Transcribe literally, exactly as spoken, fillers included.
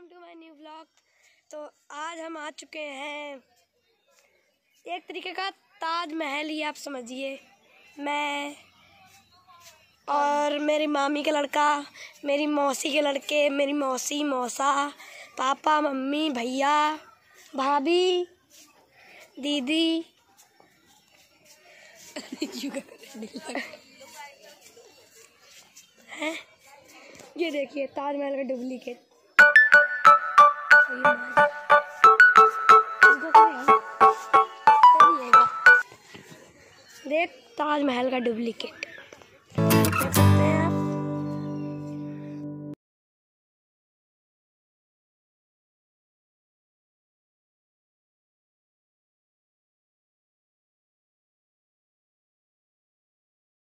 Welcome to my new vlog. तो आज हम आ चुके हैं एक तरीके का ताजमहल ही आप समझिए। मैं और मेरी मामी का लड़का, मेरी मौसी के लड़के, मेरी मौसी, मौसा, पापा, मम्मी, भैया, भाभी, दीदी हैं। ये देखिए ताजमहल का डुप्लीकेट। देख ताजमहल का डुप्लीकेट।